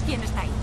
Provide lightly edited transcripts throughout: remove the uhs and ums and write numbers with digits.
quién está ahí.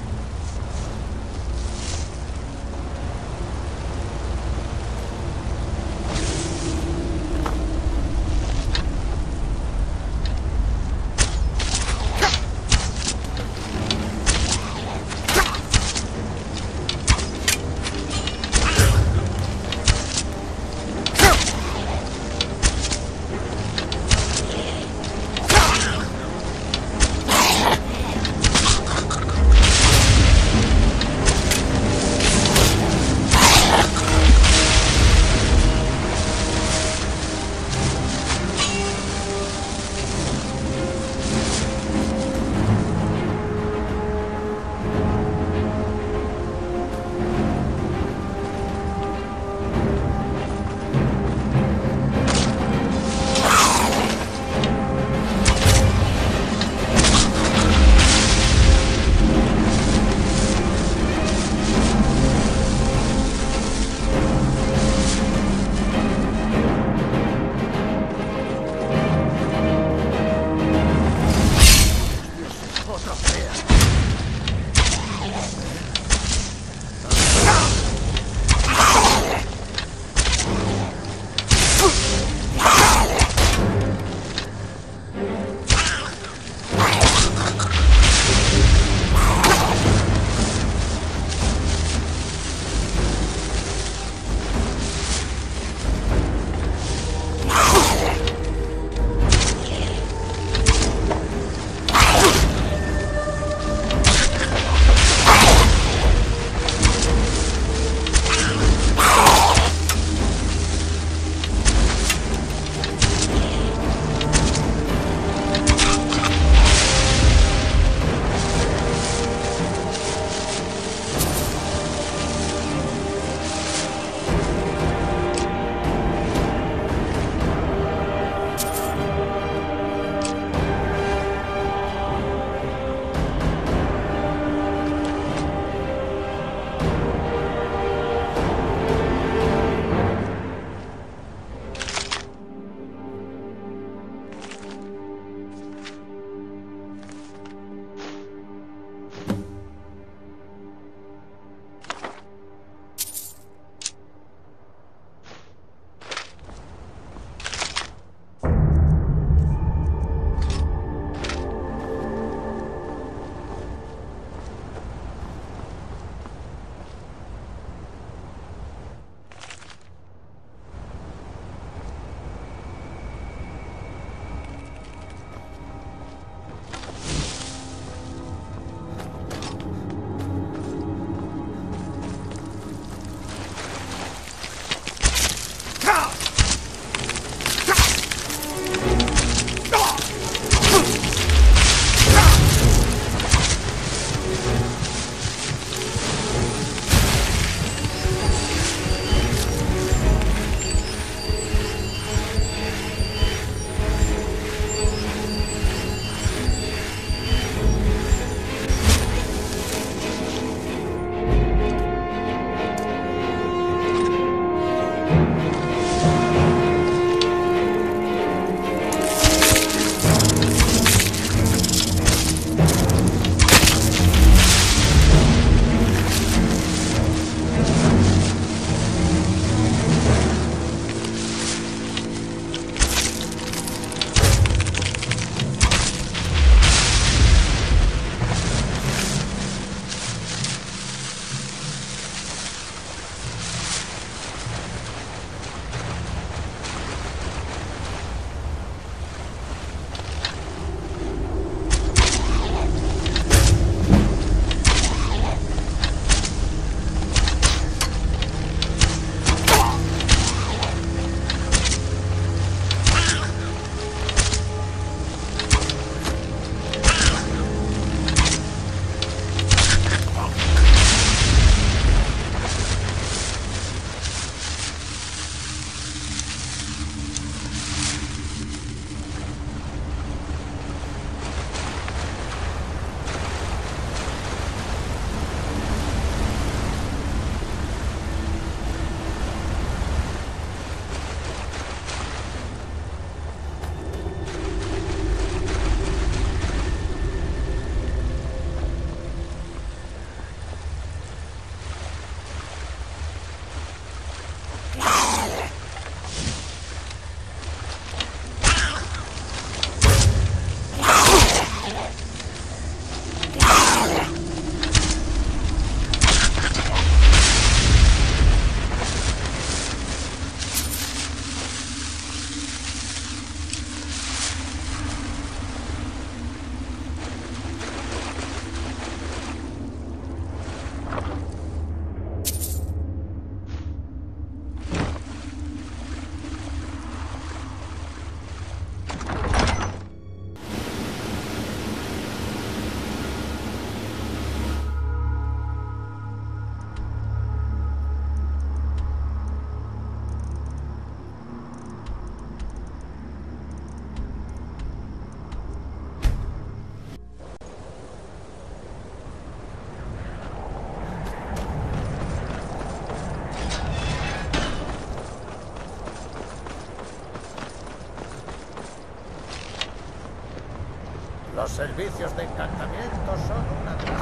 Los servicios de encantamiento son una de las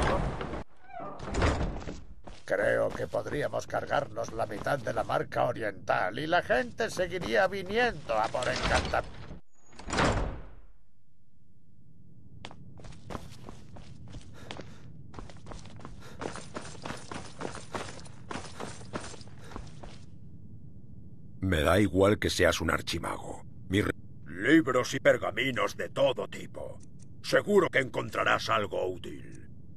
Creo que podríamos cargarnos la mitad de la marca oriental y la gente seguiría viniendo a por encantamiento. Me da igual que seas un archimago. Libros y pergaminos de todo tipo. Seguro que encontrarás algo útil.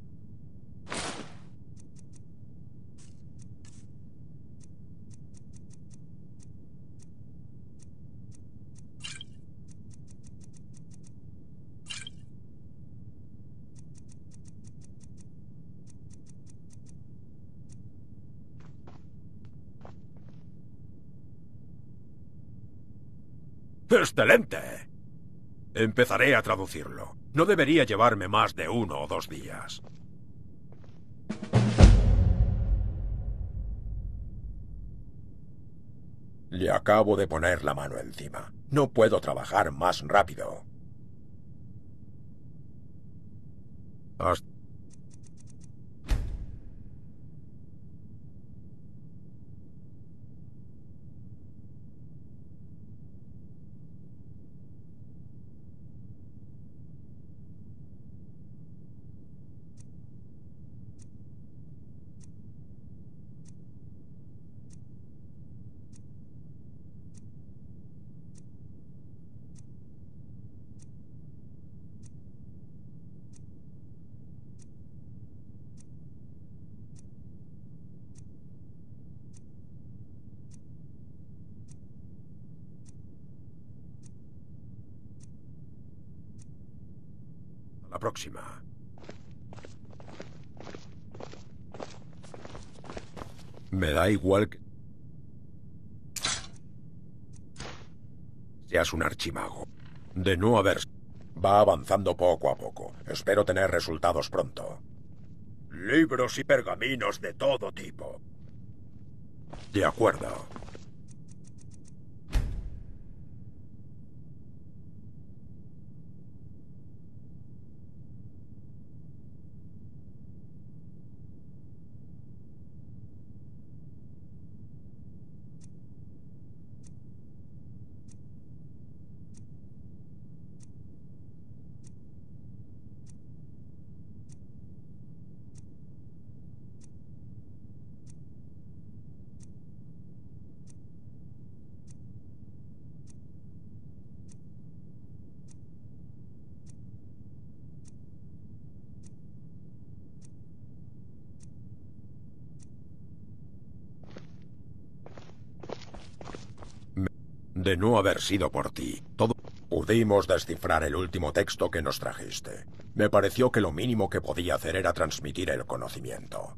¡Excelente! Empezaré a traducirlo. No debería llevarme más de 1 o 2 días. Le acabo de poner la mano encima. No puedo trabajar más rápido. La próxima. Me da igual que seas un archimago. De no haber... Va avanzando poco a poco. Espero tener resultados pronto. Libros y pergaminos de todo tipo. De acuerdo. De no haber sido por ti, todo... Pudimos descifrar el último texto que nos trajiste. Me pareció que lo mínimo que podía hacer era transmitir el conocimiento.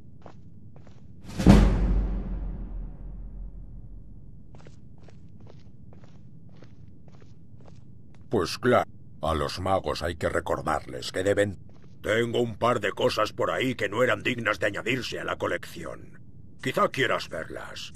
Pues claro, a los magos hay que recordarles que deben... Tengo un par de cosas por ahí que no eran dignas de añadirse a la colección. Quizá quieras verlas.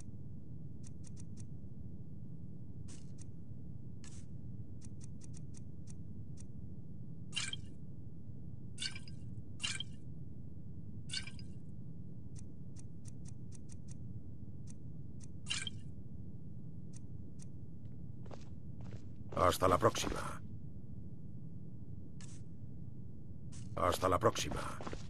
Hasta la próxima. Hasta la próxima.